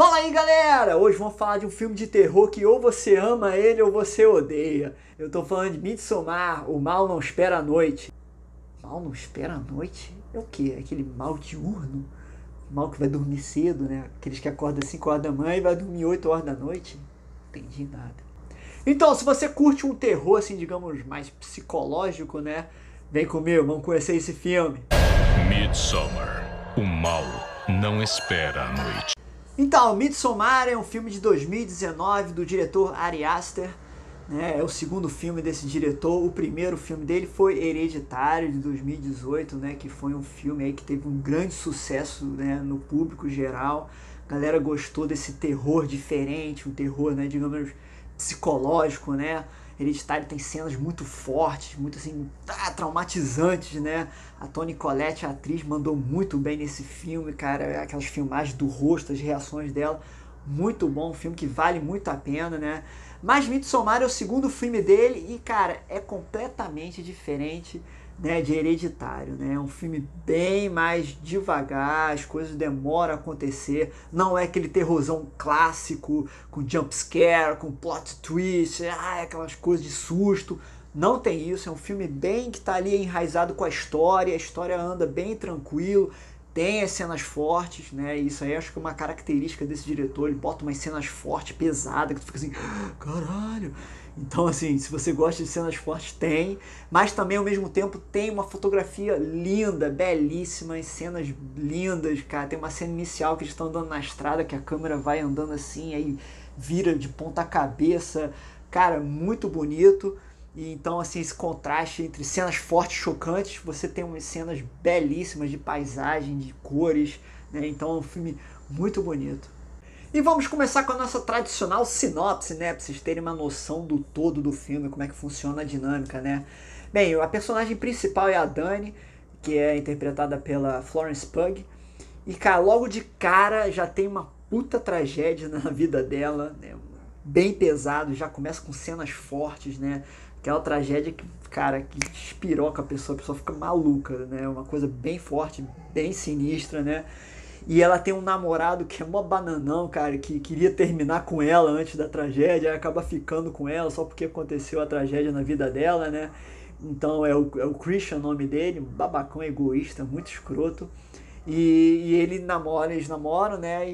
Fala aí, galera! Hoje vamos falar de um filme de terror que ou você ama ele ou você odeia. Eu tô falando de Midsommar, O Mal Não Espera a Noite. Mal não espera a noite? É o quê? Aquele mal diurno? Mal que vai dormir cedo, né? Aqueles que acordam às 5 horas da manhã e vai dormir 8 horas da noite? Não entendi nada. Então, se você curte um terror, assim, digamos, mais psicológico, né? Vem comigo, vamos conhecer esse filme. Midsommar, o mal não espera a noite. Então, Midsommar é um filme de 2019 do diretor Ari Aster, né? É o segundo filme desse diretor. O primeiro filme dele foi Hereditário, de 2018, né? Que foi um filme aí que teve um grande sucesso, né? No público geral. A galera gostou desse terror diferente, um terror, né? Digamos, psicológico, né? Hereditário tem cenas muito fortes, muito assim, traumatizantes, né? A Toni Collette, a atriz, mandou muito bem nesse filme, cara. Aquelas filmagens do rosto, as reações dela. Muito bom, um filme que vale muito a pena, né? Mas Midsommar é o segundo filme dele e, cara, é completamente diferente, né, de Hereditário, né? É um filme bem mais devagar, as coisas demoram a acontecer, não é aquele terrorzão clássico, com jump scare, com plot twist, aquelas coisas de susto. Não tem isso, é um filme bem que tá ali enraizado com a história anda bem tranquilo, tem as cenas fortes, né? Isso aí acho que é uma característica desse diretor. Ele bota umas cenas fortes, pesadas, que tu fica assim, caralho. Então, assim, se você gosta de cenas fortes, tem. Mas também, ao mesmo tempo, tem uma fotografia linda, belíssima, e cenas lindas, cara. Tem uma cena inicial que eles estão andando na estrada, que a câmera vai andando assim, aí vira de ponta cabeça. Cara, muito bonito. E então, assim, esse contraste entre cenas fortes, chocantes, você tem umas cenas belíssimas de paisagem, de cores, né? Então é um filme muito bonito. E vamos começar com a nossa tradicional sinopse, né? Pra vocês terem uma noção do todo do filme, como é que funciona a dinâmica, né? Bem, a personagem principal é a Dani, que é interpretada pela Florence Pugh. E, cara, logo de cara já tem uma puta tragédia na vida dela, né? Bem pesado, já começa com cenas fortes, né? Aquela tragédia que, cara, que espiroca a pessoa fica maluca, né? Uma coisa bem forte, bem sinistra, né? E ela tem um namorado que é mó bananão, cara, que queria terminar com ela antes da tragédia, aí acaba ficando com ela só porque aconteceu a tragédia na vida dela, né? Então é o Christian o nome dele, um babacão egoísta, muito escroto. E eles namoram, né?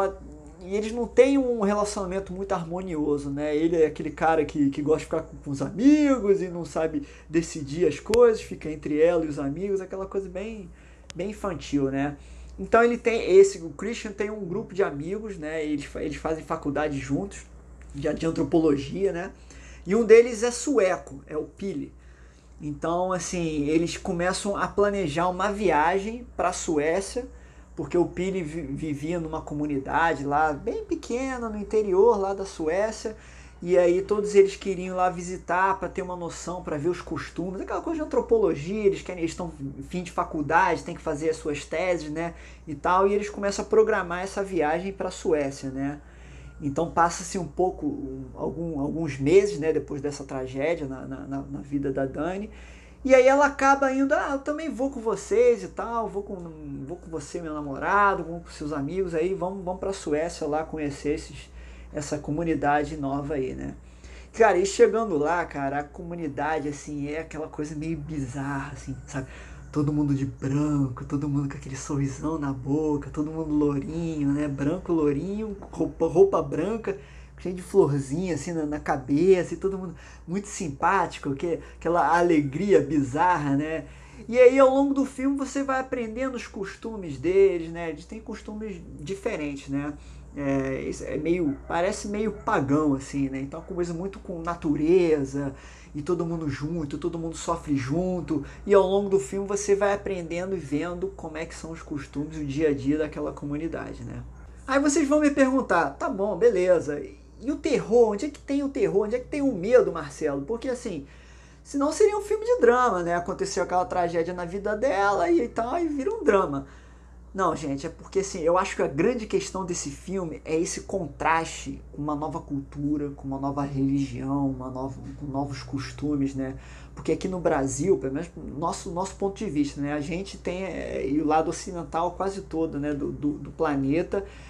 E eles não têm um relacionamento muito harmonioso, né? Ele é aquele cara que gosta de ficar com os amigos e não sabe decidir as coisas, fica entre ela e os amigos, aquela coisa bem infantil, né? Então o Christian tem um grupo de amigos, né? Eles fazem faculdade juntos, de antropologia, né? E um deles é sueco, é o Pili. Então, assim, eles começam a planejar uma viagem para a Suécia, porque o Pili vivia numa comunidade lá bem pequena, no interior lá da Suécia, e aí todos eles queriam lá visitar para ter uma noção, para ver os costumes, aquela coisa de antropologia, eles estão em fim de faculdade, tem que fazer as suas teses, né, e tal, e eles começam a programar essa viagem para a Suécia, né. Então passa-se um pouco, alguns meses, né, depois dessa tragédia na vida da Dani. E aí ela acaba indo, eu também vou com vocês e tal, vou com você, meu namorado, vamos com seus amigos aí, vamos pra Suécia lá conhecer essa comunidade nova aí, né? Cara, e chegando lá, cara, a comunidade, assim, é aquela coisa meio bizarra, assim, sabe? Todo mundo de branco, todo mundo com aquele sorrisão na boca, todo mundo lourinho, né? Branco, lourinho, roupa branca, cheio de florzinha assim na cabeça, e todo mundo muito simpático, aquela alegria bizarra, né? E aí ao longo do filme você vai aprendendo os costumes deles, né? Eles têm costumes diferentes, né? Parece meio pagão assim, né? Então é uma coisa muito com natureza e todo mundo junto, todo mundo sofre junto, e ao longo do filme você vai aprendendo e vendo como é que são os costumes, o dia a dia daquela comunidade, né? Aí vocês vão me perguntar, tá bom, beleza, e o terror? Onde é que tem o terror? Onde é que tem o medo, Marcelo? Porque assim, senão seria um filme de drama, né? Aconteceu aquela tragédia na vida dela e tal, e vira um drama. Não, gente, é porque assim, eu acho que a grande questão desse filme é esse contraste com uma nova cultura, com uma nova religião, com novos costumes, né? Porque aqui no Brasil, pelo menos nosso ponto de vista, né? A gente tem e o lado ocidental quase todo, né? Do planeta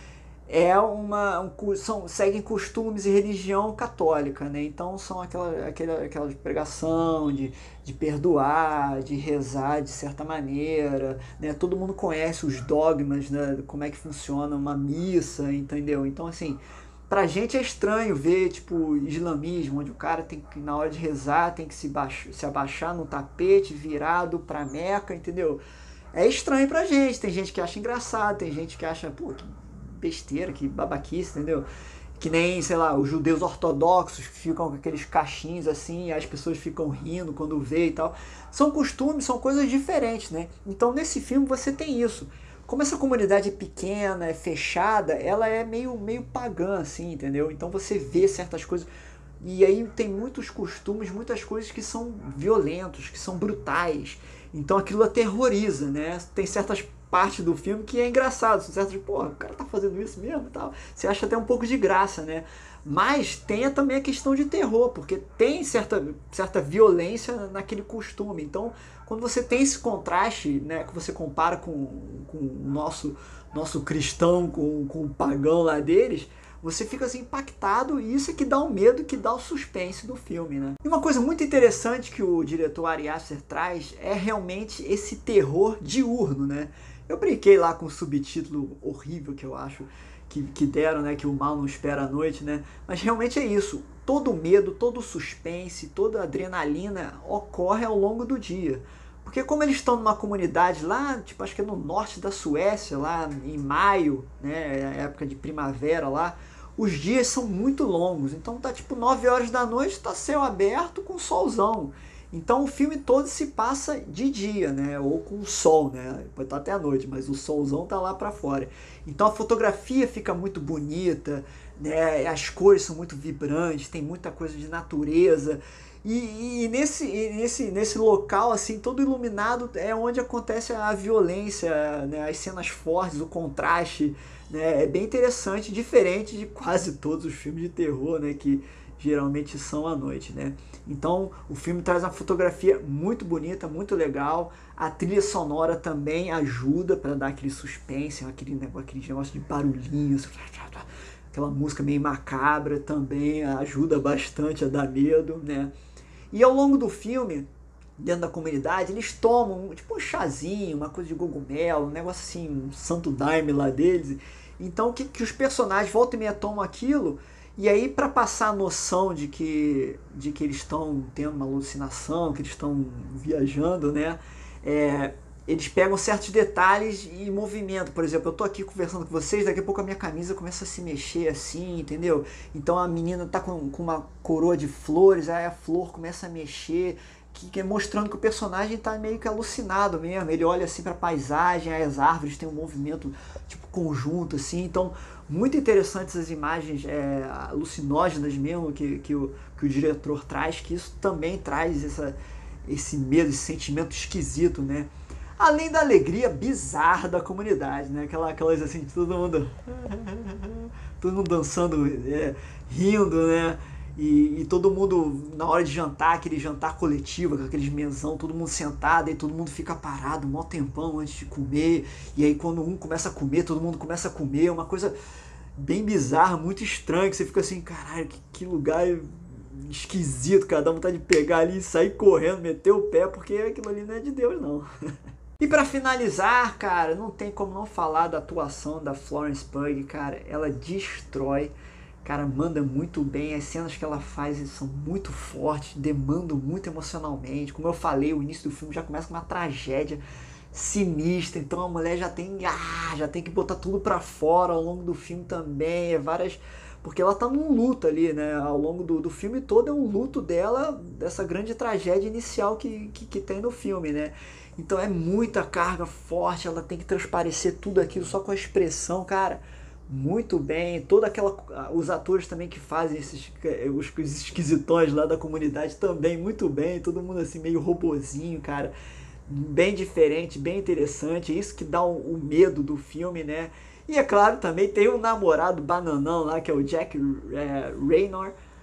seguem costumes e religião católica, né? Então são aquela pregação de perdoar, de rezar de certa maneira, né? Todo mundo conhece os dogmas, né? Como é que funciona uma missa, entendeu? Então, assim, pra gente é estranho ver, tipo, islamismo, onde o cara tem que, na hora de rezar, tem que se abaixar no tapete virado pra Meca, entendeu? É estranho pra gente, tem gente que acha engraçado, tem gente que acha, pô, que besteira, que babaquice, entendeu? Que nem, sei lá, os judeus ortodoxos que ficam com aqueles cachinhos assim, e as pessoas ficam rindo quando vê e tal. São costumes, são coisas diferentes, né? Então nesse filme você tem isso. Como essa comunidade é pequena, é fechada, ela é meio pagã, assim, entendeu? Então você vê certas coisas. E aí tem muitos costumes, muitas coisas que são violentos, que são brutais. Então aquilo aterroriza, né? Tem certas partes do filme que é engraçado, são certas, pô, o cara tá fazendo isso mesmo e tal. Você acha até um pouco de graça, né? Mas tem também a questão de terror, porque tem certa violência naquele costume. Então, quando você tem esse contraste, né, que você compara com o nosso cristão, com o pagão lá deles, você fica assim impactado, e isso é que dá o medo, que dá o suspense do filme, né? E uma coisa muito interessante que o diretor Ari Aster traz é realmente esse terror diurno, né? Eu brinquei lá com o subtítulo horrível que eu acho que deram, né? Que o mal não espera a noite, né? Mas realmente é isso. Todo o medo, todo o suspense, toda a adrenalina ocorre ao longo do dia. Porque como eles estão numa comunidade lá, tipo, acho que é no norte da Suécia, lá em maio, né? Época de primavera lá, os dias são muito longos. Então tá tipo 9 horas da noite, tá céu aberto com solzão. Então o filme todo se passa de dia, né? Ou com o sol, né? Pode estar até a noite, mas o solzão tá lá para fora. Então a fotografia fica muito bonita, né? As cores são muito vibrantes, tem muita coisa de natureza. E nesse local, assim, todo iluminado, é onde acontece a violência, né? As cenas fortes, o contraste, né? É bem interessante, diferente de quase todos os filmes de terror, né? Que geralmente são à noite, né? Então o filme traz uma fotografia muito bonita, muito legal. A trilha sonora também ajuda para dar aquele suspense, aquele negócio de barulhinhos, aquela música meio macabra também ajuda bastante a dar medo, né? E ao longo do filme, dentro da comunidade, eles tomam tipo um chazinho, uma coisa de cogumelo, um negócio assim, um santo daime lá deles. Então que os personagens volta e meia tomam aquilo, e aí para passar a noção de que eles estão tendo uma alucinação, que eles estão viajando, né? Eles pegam certos detalhes e movimento. Por exemplo, eu tô aqui conversando com vocês, daqui a pouco a minha camisa começa a se mexer assim, entendeu? Então a menina tá com uma coroa de flores, aí a flor começa a mexer, que é mostrando que o personagem tá meio que alucinado mesmo. Ele olha assim pra paisagem, aí as árvores têm um movimento tipo conjunto assim. Então, muito interessantes as imagens alucinógenas mesmo que o diretor traz, que isso também traz esse medo, esse sentimento esquisito, né? Além da alegria bizarra da comunidade, né? Aquelas assim, todo mundo dançando, rindo, né? E todo mundo, na hora de jantar, aquele jantar coletivo, com aqueles mesão, todo mundo sentado, e todo mundo fica parado um maior tempão antes de comer. E aí quando um começa a comer, todo mundo começa a comer. Uma coisa bem bizarra, muito estranha, que você fica assim, caralho, que lugar esquisito, cara, dá vontade de pegar ali e sair correndo, meter o pé, porque aquilo ali não é de Deus, não. E pra finalizar, cara, não tem como não falar da atuação da Florence Pugh, cara, ela destrói, cara, manda muito bem, as cenas que ela faz são muito fortes, demandam muito emocionalmente, como eu falei, o início do filme já começa com uma tragédia sinistra, então a mulher já tem que botar tudo pra fora ao longo do filme também, porque ela tá num luto ali, né, ao longo do filme todo é um luto dela, dessa grande tragédia inicial que tem no filme, né. Então é muita carga forte, ela tem que transparecer tudo aquilo só com a expressão, cara, muito bem. Os atores também que fazem os esquisitões lá da comunidade também muito bem, todo mundo assim meio robozinho, cara, bem diferente, bem interessante, isso que dá o medo do filme, né. E é claro, também tem um namorado bananão lá, que é o Jack Raynor.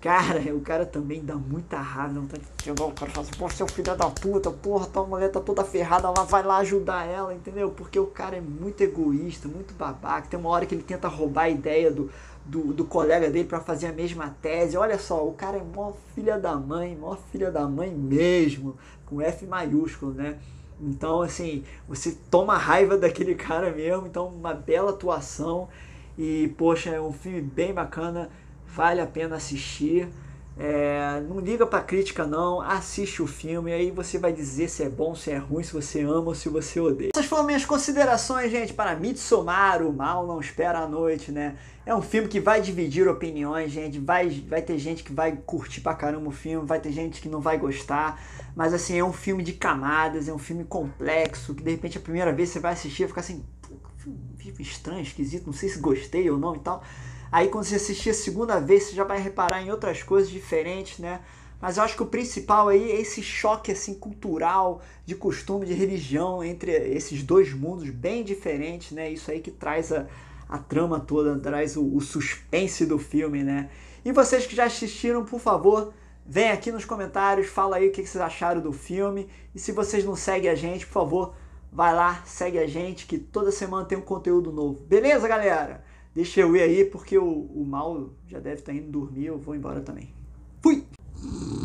Cara, o cara também dá muita raiva, não tá chegando, o cara fala assim, pô, seu filho da puta, porra, tua mulher tá toda ferrada, ela vai lá ajudar ela, entendeu? Porque o cara é muito egoísta, muito babaca, tem uma hora que ele tenta roubar a ideia do colega dele pra fazer a mesma tese, olha só, o cara é mó filha da mãe mesmo, com F maiúsculo, né? Então, assim, você toma raiva daquele cara mesmo, então uma bela atuação e, poxa, é um filme bem bacana, vale a pena assistir. Não liga pra crítica não, assiste o filme, aí você vai dizer se é bom, se é ruim, se você ama ou se você odeia. Essas foram minhas considerações, gente, para Midsommar, O Mal Não Espera a Noite, né? É um filme que vai dividir opiniões, gente, vai ter gente que vai curtir pra caramba o filme, vai ter gente que não vai gostar, mas assim, é um filme de camadas, é um filme complexo, que de repente a primeira vez você vai assistir e ficar assim, filme estranho, esquisito, não sei se gostei ou não e tal. Aí quando você assistir a segunda vez, você já vai reparar em outras coisas diferentes, né? Mas eu acho que o principal aí é esse choque assim, cultural, de costume, de religião, entre esses dois mundos bem diferentes, né? Isso aí que traz a trama toda, traz o suspense do filme, né? E vocês que já assistiram, por favor, vem aqui nos comentários, fala aí o que vocês acharam do filme. E se vocês não seguem a gente, por favor, vai lá, segue a gente, que toda semana tem um conteúdo novo. Beleza, galera? Deixa eu ir aí, porque o Mal já deve estar indo dormir, eu vou embora também. Fui!